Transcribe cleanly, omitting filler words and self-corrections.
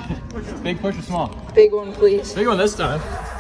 Big push or small? Big one, please. Big one this time.